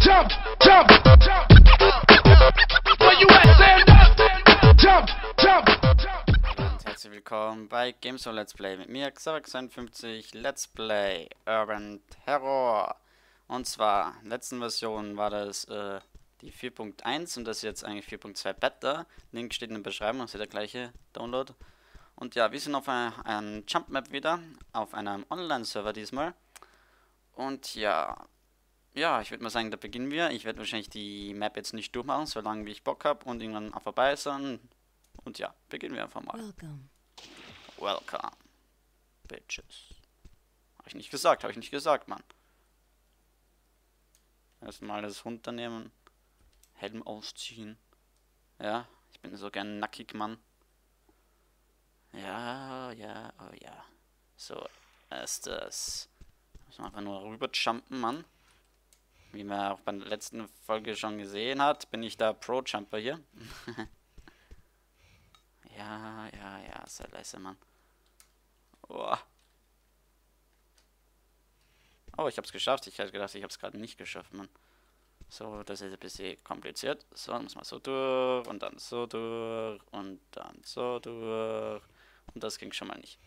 Jump, jump, jump. Where you at? Stand up. Jump, jump, jump. Und herzlich willkommen bei Games on Let's Play mit mir, Xavax51 Let's Play Urban Terror. Und zwar, in der letzten Version war das die 4.1 und das ist jetzt eigentlich 4.2 Beta. Link steht in der Beschreibung, das ist der gleiche Download. Und ja, wir sind auf einer Jump Map wieder, auf einem Online-Server diesmal. Und ja, ich würde mal sagen, da beginnen wir. Ich werde wahrscheinlich die Map jetzt nicht durchmachen, solange wie ich Bock habe und irgendwann auch vorbei sein. Und ja, beginnen wir einfach mal. Welcome. Bitches. Habe ich nicht gesagt, Mann. Erstmal das runternehmen. Helm ausziehen. Ja, ich bin so gern nackig, Mann. Ja, oh ja. So, erstes. Muss man einfach nur rüber jumpen, Mann. Wie man auch bei der letzten Folge schon gesehen hat, bin ich der Pro-Jumper hier. Ja, sehr leise, Mann. Oh. Oh, ich hab's geschafft. Ich hätte gedacht, ich hab's gerade nicht geschafft, Mann. So, das ist ein bisschen kompliziert. So, dann muss man so durch und dann so durch und dann so durch. Und das ging schon mal nicht.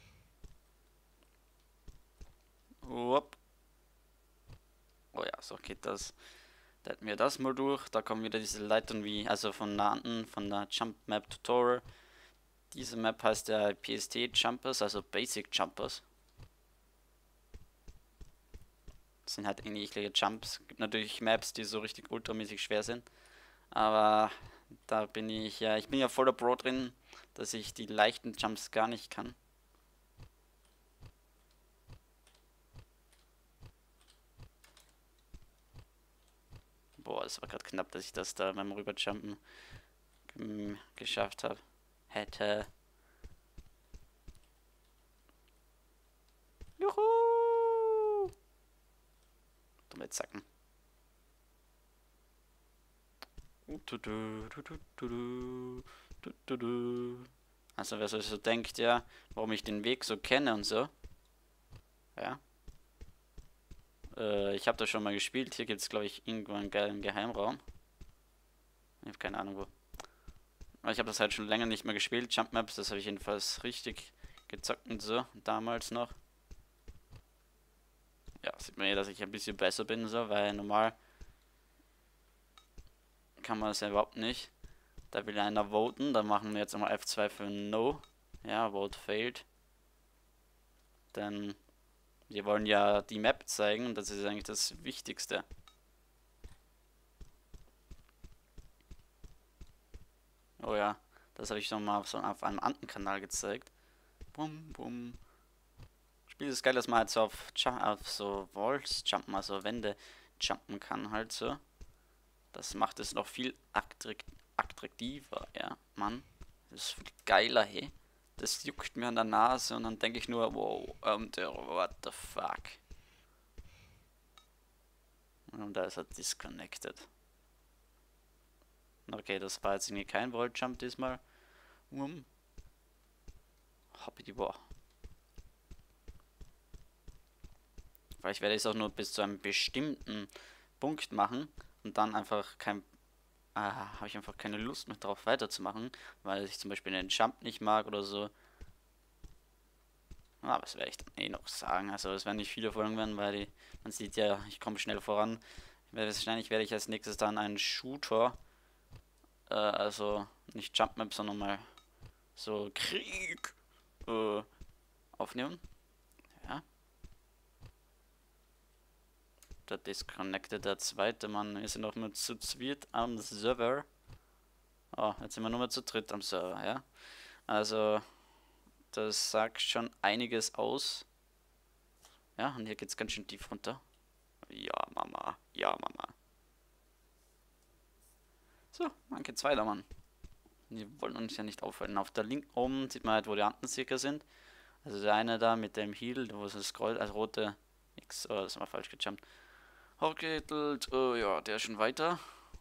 Upp. Oh ja, so geht das. Da hätten wir das mal durch. Da kommen wieder diese Leitern wie, also von der Jump Map Tutorial. Diese Map heißt ja PST Jumpers, also Basic Jumpers. Das sind halt ähnliche Jumps. Gibt natürlich Maps, die so richtig ultramäßig schwer sind. Aber da bin ich bin ja voller Pro drin, dass ich die leichten Jumps gar nicht kann. Boah, es war gerade knapp, dass ich das da beim Rüberjumpen geschafft habe. Hätte. Juhu! Dumme Zacken. Also wer so denkt, ja, warum ich den Weg so kenne und so. Ja. Ich habe das schon mal gespielt. Hier gibt es, glaube ich, irgendwo einen geilen Geheimraum. Ich habe keine Ahnung wo. Aber ich habe das halt schon länger nicht mehr gespielt. Jump Maps, das habe ich jedenfalls richtig gezockt und so. Damals noch. Ja, sieht man ja, dass ich ein bisschen besser bin, so, weil normal kann man das ja überhaupt nicht. Da will einer voten, dann machen wir jetzt nochmal F2 für No. Ja, Vote failed. Denn wir wollen ja die Map zeigen und das ist eigentlich das Wichtigste. Oh ja, das habe ich nochmal so auf einem anderen Kanal gezeigt. Bum, bum. Spiel ist geil, dass man halt so auf so Walls jumpen, also Wände jumpen kann halt so. Das macht es noch viel attraktiver, ja, Mann. Das ist viel geiler, hey. Das juckt mir an der Nase und dann denke ich nur, wow, what the fuck. Und da ist er disconnected. Okay, das war jetzt irgendwie kein Walljump diesmal. Hoppidi boah. Vielleicht werde ich es auch nur bis zu einem bestimmten Punkt machen und dann einfach habe ich einfach keine Lust mehr drauf weiterzumachen, weil ich zum Beispiel den Jump nicht mag oder so. Aber das werde ich dann eh noch sagen. Also es werden nicht viele Folgen werden, weil man sieht ja, ich komme schnell voran. Wahrscheinlich werde ich als nächstes dann einen Shooter, also nicht Jump Map, sondern mal so Krieg aufnehmen. Ja. Da disconnected der zweite Mann. Wir sind noch mal zu zweit am Server. Oh, jetzt sind wir nur mal zu dritt am Server, ja. Also, das sagt schon einiges aus. Ja, und hier geht's ganz schön tief runter. Ja, Mama. Ja, Mama. So, dann geht's weiter, Mann. Die wollen uns ja nicht aufhalten. Auf der linken oben sieht man halt, wo die anderen circa sind. Also der eine da mit dem Heal, wo es das Kreuz, also rote X, oh, das war falsch gejumpt. Hochgehittelt, oh ja, der ist schon weiter.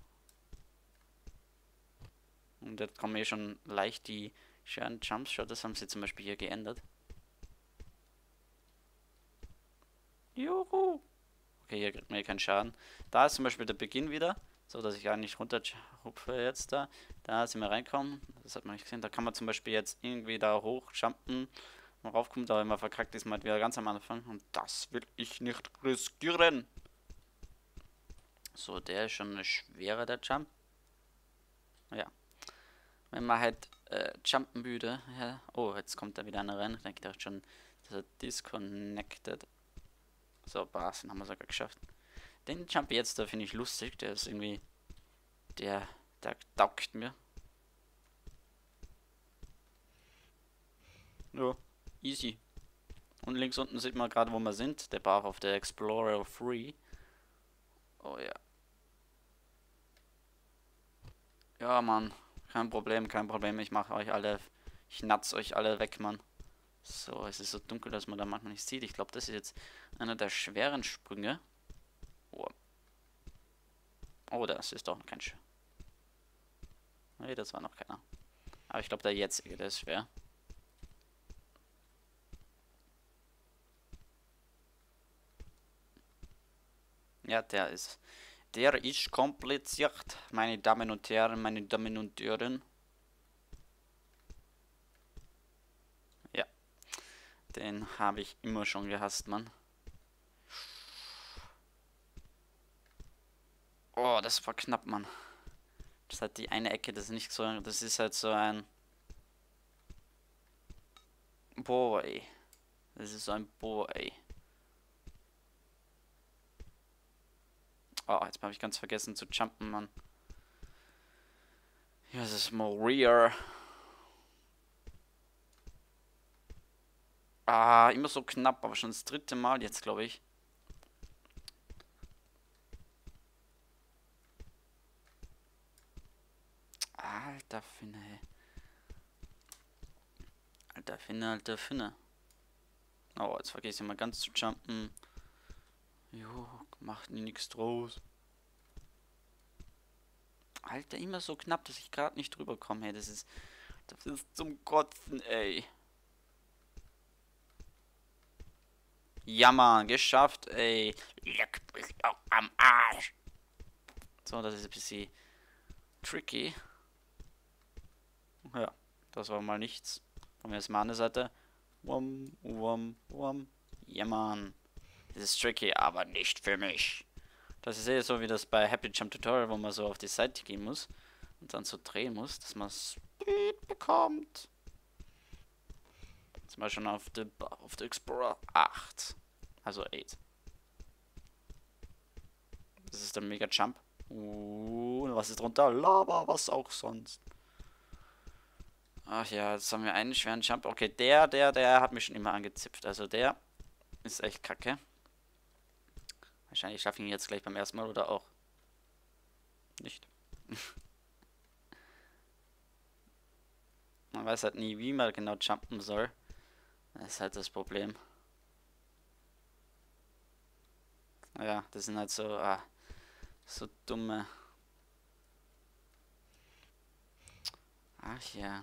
Und jetzt kommen eh schon leicht die schweren Jumps. Schaut, das haben sie zum Beispiel hier geändert. Juhu! Okay, hier kriegt man hier keinen Schaden. Da ist zum Beispiel der Beginn wieder. So, dass ich gar nicht runterhupfe jetzt da. Da sind wir reinkommen. Das hat man nicht gesehen. Da kann man zum Beispiel jetzt irgendwie da hochjumpen. Mal raufkommt, aber immer verkackt ist man wieder ganz am Anfang. Und das will ich nicht riskieren. So, der ist schon eine schwere, der Jump. Ja. Wenn man halt jumpen würde. Ja. Oh, jetzt kommt da wieder einer rein. Ich dachte schon, dass er disconnected. So, Basen haben wir sogar geschafft. Den Jump jetzt, da finde ich lustig. Der ist irgendwie. Der taugt mir. Ja, easy. Und links unten sieht man gerade, wo wir sind. Der Bar auf der Explorer 3. Oh ja. Ja, Mann. Kein Problem, kein Problem. Ich mache euch alle. Ich natz euch alle weg, Mann. So, es ist so dunkel, dass man da manchmal nicht sieht. Ich glaube, das ist jetzt einer der schweren Sprünge. Oh, oh das ist doch kein Sch. Nee, das war noch keiner. Aber ich glaube, der jetzige, der ist schwer. Ja, der ist kompliziert, meine Damen und Herren, meine Damen und Herren. Ja, den habe ich immer schon gehasst, Mann. Oh, das war knapp, Mann. Das hat die eine Ecke, das ist nicht so, das ist halt so ein Boy. Das ist so ein Boy. Oh, jetzt habe ich ganz vergessen zu jumpen, Mann. Hier ist es Moria. Ah, immer so knapp, aber schon das dritte Mal jetzt, glaube ich. Alter Finne, hey. Alter Finne, alter Finne. Oh, jetzt vergesse ich mal ganz zu jumpen. Jo, macht nie nichts draus. Alter, immer so knapp, dass ich gerade nicht drüber komme, hey. Das ist zum Kotzen, ey. Ja, Mann, geschafft, ey. Leck mich auch am Arsch. So, das ist ein bisschen tricky. Ja, das war mal nichts. Von mir ist mal eine Seite. Wom, wom, wom. Ja, Mann. Das ist tricky, aber nicht für mich. Das ist eher so wie das bei Happy Jump Tutorial, wo man so auf die Seite gehen muss und dann so drehen muss, dass man Speed bekommt. Zum Beispiel auf der Explorer 8. Also 8. Das ist der Mega Jump. Was ist drunter? Lava, was auch sonst. Ach ja, jetzt haben wir einen schweren Jump. Okay, der hat mich schon immer angezipft. Also der ist echt kacke. Wahrscheinlich schaffe ich ihn jetzt gleich beim ersten Mal oder auch nicht. Man weiß halt nie, wie man genau jumpen soll. Das ist halt das Problem. Ja, das sind halt so, so dumme. Ach ja.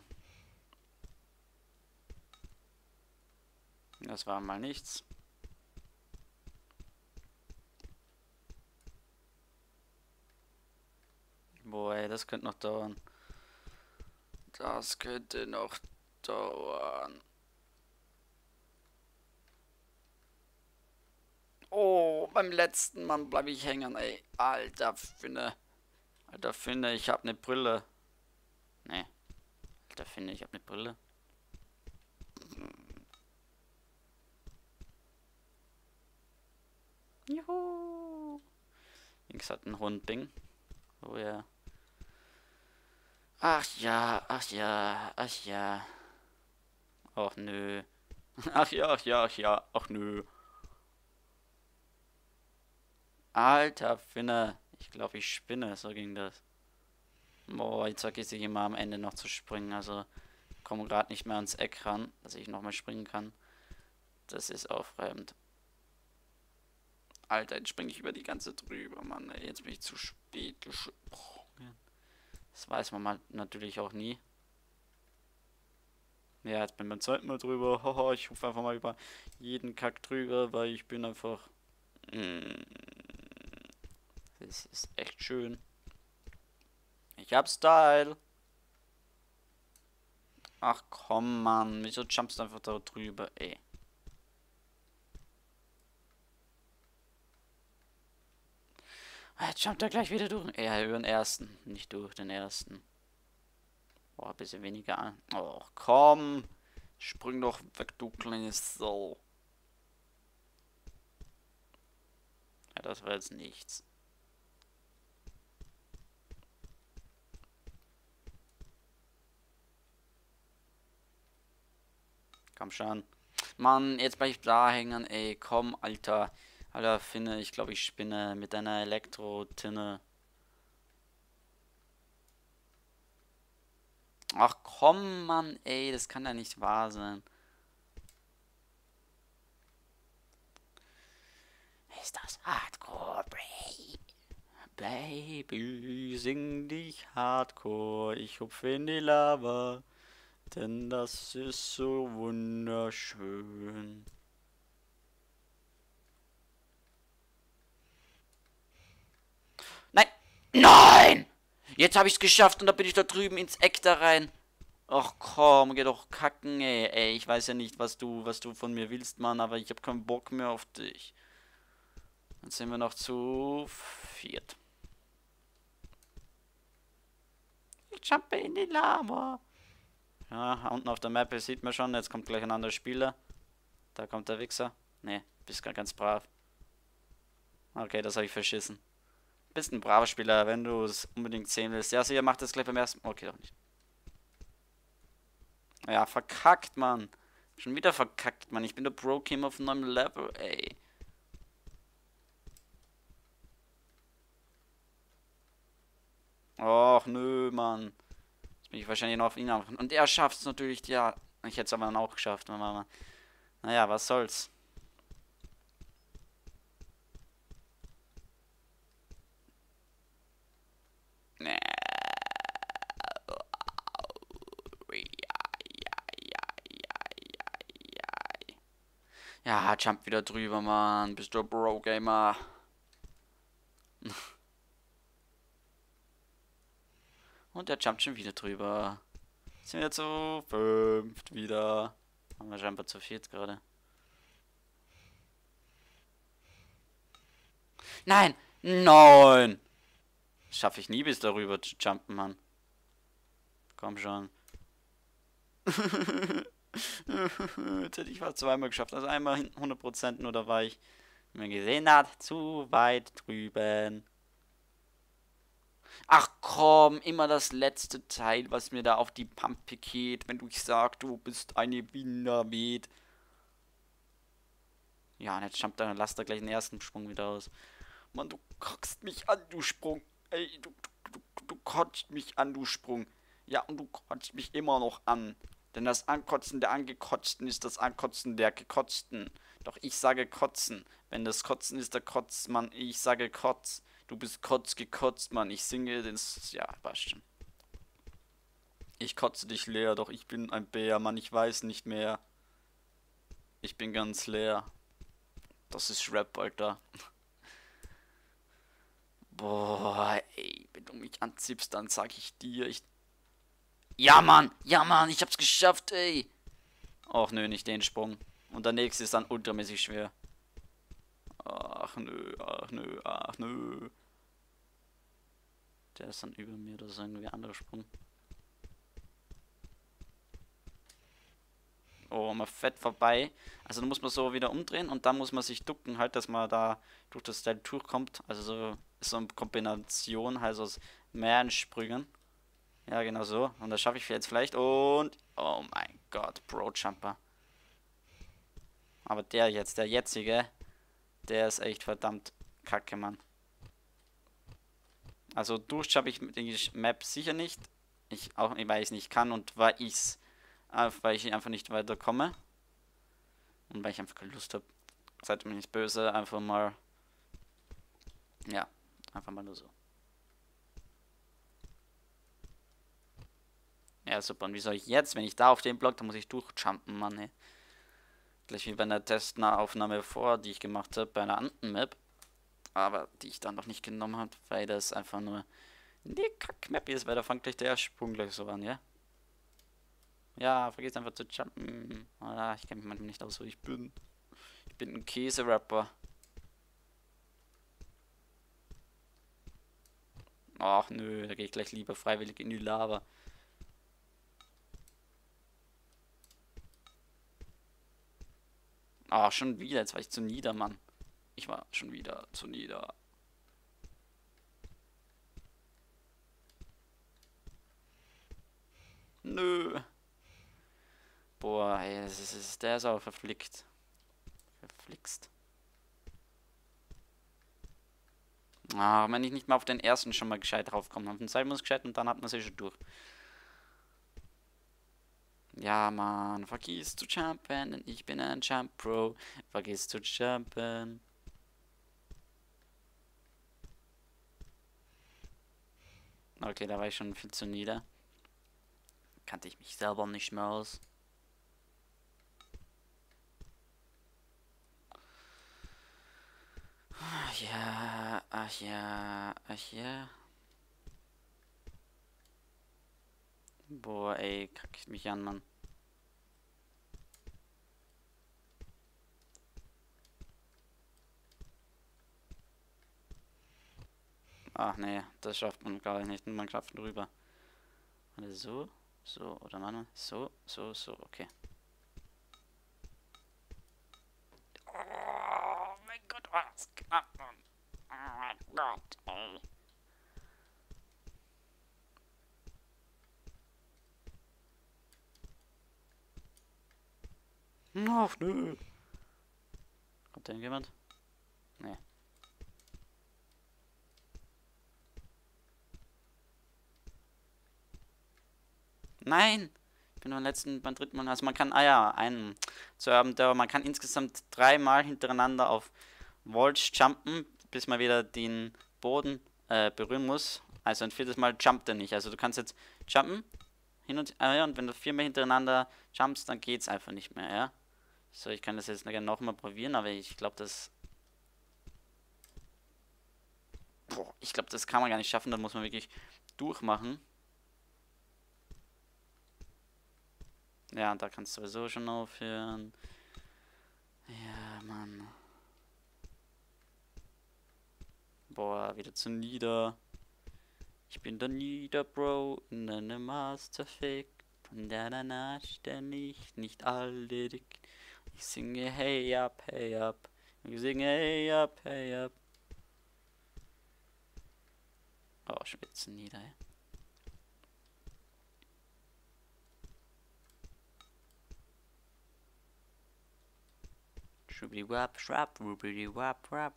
Das war mal nichts. Boah, ey, das könnte noch dauern. Das könnte noch dauern. Oh, beim letzten Mal bleibe ich hängen, ey. Alter Finne. Alter Finne, ich hab ne Brille. Nee. Alter Finne, ich hab ne Brille. Juhu. Links hat ein Hund Bing. Oh ja. Ach ja, ach ja, ach ja. Ach nö. Ach ja, ach ja, ach ja, ach nö. Alter Finne. Ich glaube, ich spinne. So ging das. Boah, jetzt vergesse ich immer am Ende noch zu springen. Also komme gerade nicht mehr ans Eck ran, dass ich nochmal springen kann. Das ist aufreibend. Alter, jetzt springe ich über die ganze drüber, Mann. Ey, jetzt bin ich zu spät gesprungen. Das weiß man mal natürlich auch nie. Ja, jetzt bin ich beim zweiten Mal drüber. Haha, ich rufe einfach mal über jeden Kack drüber, weil ich bin einfach Mm, das ist echt schön. Ich hab Style. Ach komm, Mann. Wieso jumpst du einfach da drüber, ey? Jetzt jumpt er gleich wieder durch. Ja, über den ersten. Nicht durch den ersten. Boah, ein bisschen weniger an. Oh, komm. Spring doch weg, du kleines Sau. Ja, das war jetzt nichts. Komm schon. Mann, jetzt bleib ich da hängen, ey. Komm, Alter. Alter, Finne, ich glaube, ich spinne mit deiner Elektro-Tinne. Ach komm, Mann, ey, das kann ja nicht wahr sein. Ist das Hardcore, Baby, sing dich Hardcore, ich hupfe in die Lava, denn das ist so wunderschön. Nein! Nein! Jetzt habe ich es geschafft und da bin ich da drüben ins Eck da rein. Ach komm, geh doch kacken, ey. Ey, ich weiß ja nicht, was du von mir willst, Mann, aber ich habe keinen Bock mehr auf dich. Dann sind wir noch zu viert. Ich jumpe in die Lava. Ja, unten auf der Mappe sieht man schon, jetzt kommt gleich ein anderer Spieler. Da kommt der Wichser. Ne, bist gar ganz brav. Okay, das habe ich verschissen. Bist ein braver Spieler, wenn du es unbedingt sehen willst. Ja, sicher, macht das gleich beim ersten. Okay, doch nicht. Ja, verkackt, Mann. Schon wieder verkackt, Mann. Ich bin der Pro-Game auf einem Level, ey. Och, nö, Mann. Jetzt bin ich wahrscheinlich noch auf ihn auf. Und er schafft es natürlich, ja. Ich hätte es aber dann auch geschafft, Mama. Naja, was soll's. Ja, jump wieder drüber, Mann. Bist du Pro-Gamer? Und er jumpt schon wieder drüber. Sind wir zu fünft wieder. Haben wir scheinbar zu viert gerade. Nein! Nein! Schaffe ich nie bis darüber zu jumpen, Mann. Komm schon. Jetzt hätte ich fast zweimal geschafft. Also einmal 100% nur, da war ich, wie man gesehen hat, zu weit drüben. Ach komm, immer das letzte Teil, was mir da auf die Pampe geht, wenn du sagst, du bist eine Bindermet. Ja, und jetzt jumpt er, lasst er gleich den ersten Sprung wieder aus. Mann, du kackst mich an, du Sprung. Ey, du kotzt mich an, du Sprung. Ja, und du kotzt mich immer noch an. Denn das Ankotzen der Angekotzten ist das Ankotzen der Gekotzten. Doch ich sage Kotzen. Wenn das Kotzen ist der Kotz, Mann, ich sage Kotz. Du bist kotz gekotzt, Mann. Ich singe den... Ja, passt schon. Ich kotze dich leer, doch ich bin ein Bär, Mann. Ich weiß nicht mehr. Ich bin ganz leer. Das ist Rap, Alter. Boah, ey, wenn du mich anziehst, dann sag ich dir, ja, Mann, ich hab's geschafft, ey. Och, nö, nicht den Sprung. Und der nächste ist dann ultramäßig schwer. Ach, nö, ach, nö, ach, nö. Der ist dann über mir, das ist irgendwie ein anderer Sprung. Oh, mal fett vorbei. Also da muss man so wieder umdrehen und dann muss man sich ducken, halt, dass man da durch das Teil durchkommt. Also so ist so eine Kombination halt aus mehreren Sprüngen. Ja, genau so. Und das schaffe ich jetzt vielleicht. Und, oh mein Gott, Pro-Jumper. Aber der jetzt, der jetzige, der ist echt verdammt kacke, Mann. Also durchschaffe ich die Map sicher nicht. Ich auch nicht, weil ich es nicht kann und weil ich einfach nicht weiterkomme. Und weil ich einfach keine Lust habe. Seid mir nicht böse, einfach mal. Ja, einfach mal nur so. Ja, super. Und wie soll ich jetzt, wenn ich da auf den Block, dann muss ich durchjumpen, Mann, ey. Gleich wie bei einer Testaufnahme vor, die ich gemacht habe, bei einer anderen Map. Aber die ich dann noch nicht genommen habe, weil das einfach nur eine Kack-Map ist, weil da fängt gleich der erste Sprung gleich so an, ja? Ja, vergiss einfach zu jumpen. Ah, ich kenne mich manchmal nicht aus, wo ich bin. Ich bin ein Käse-Rapper. Ach nö, da gehe ich gleich lieber freiwillig in die Lava. Ah, schon wieder, jetzt war ich zu nieder, Mann. Ich war schon wieder zu nieder. Nö. Boah, ey, der ist aber verflickt. Verflixt. Ah, wenn ich nicht mal auf den ersten schon mal gescheit draufkomme. Auf den zweiten muss gescheit und dann hat man sich schon durch. Ja, Mann, vergiss zu jumpen, denn ich bin ein Jump Pro. Vergiss zu jumpen. Okay, da war ich schon viel zu nieder. Kannte ich mich selber nicht mehr aus. Ach ja, ach ja, ach ja. Boah, ey, kack mich an, Mann. Ach nee, das schafft man gar nicht. Man schafft drüber. Warte, so, so, oder Mann, so, so, so, okay. Oh mein Gott, was knapp, Mann. Oh mein Gott, ey. Ach nö. Kommt da irgendjemand? Nee. Nein! Ich bin beim dritten Mal. Also man kann, einen zu haben, man kann insgesamt 3-mal hintereinander auf Walls jumpen, bis man wieder den Boden berühren muss. Also ein viertes Mal jumpt er nicht. Also du kannst jetzt jumpen, hin und her, und wenn du 4-mal hintereinander jumpst, dann geht's einfach nicht mehr, ja. So, ich kann das jetzt gerne nochmal probieren, aber ich glaube, das kann man gar nicht schaffen, da muss man wirklich durchmachen. Ja, da kannst du sowieso schon aufhören. Ja, Mann. Boah, wieder zu nieder. Ich bin der Nieder-Bro in einem Masterfick. Von der Naschte nicht alle dick. Ich singe hey up, hey up. Ich singe hey up, hey up. Oh, schon wieder zu nieder, ey. Schubidi wap, schwap, rubidi wap, wap.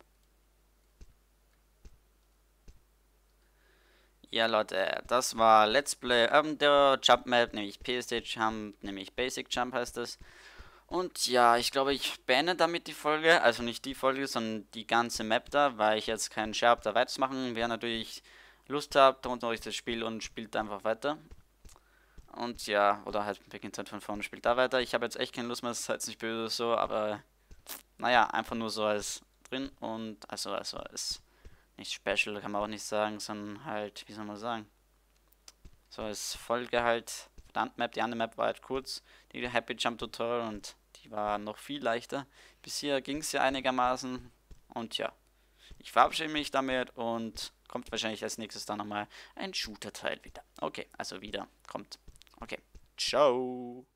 Ja, Leute, das war Let's Play Urban Terror Jump Map, nämlich PSD Jump, nämlich Basic Jump heißt es. Und ja, ich glaube, ich beende damit die Folge, also nicht die Folge, sondern die ganze Map da, weil ich jetzt keinen Share da weitermachen. Wer natürlich Lust habt, holt euch das Spiel und spielt einfach weiter. Und ja, oder halt beginnt halt von vorne, spielt da weiter. Ich habe jetzt echt keine Lust mehr, das ist jetzt nicht böse oder so, aber naja, einfach nur so als drin und also als nicht special, kann man auch nicht sagen, sondern halt, wie soll man sagen, so als Folge halt, verdammt Map, die andere Map war halt kurz, die Happy Jump Tutorial, und die war noch viel leichter. Bis hier ging es ja einigermaßen, und ja, ich verabschiede mich damit und kommt wahrscheinlich als nächstes dann nochmal ein Shooter-Teil wieder. Okay, also wieder kommt. Okay, ciao.